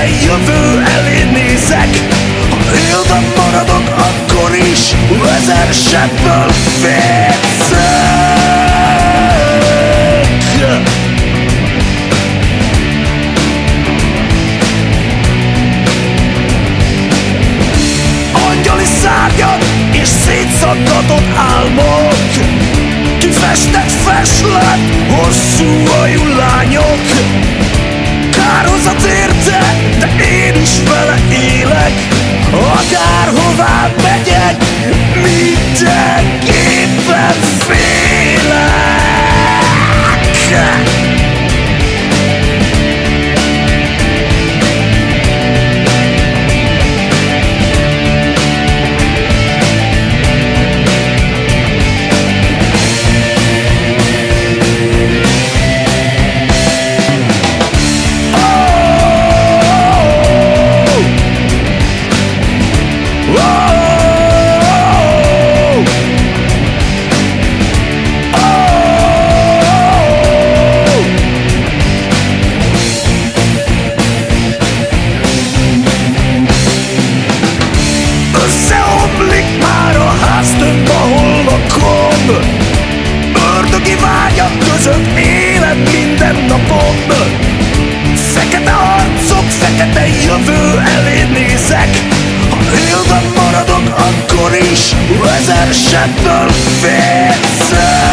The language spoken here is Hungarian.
jövő elé nézek. Ha élve maradok, akkor is 1000 sebből vérzek. Angyali szárnyak és szétszaggatott álmok, kifestett feslet, hosszú ajú lányok. Kárhozat érte, de én is vele élek. Akárhová megyek, mindenképpen félek. Összeomlik már a háztömb, ahol lakom. Ördögi vágyak között élem minden napom. Fekete arcok, fekete jövő elé nézek. Ha élve maradok, akkor is 1000 sebből vérzek.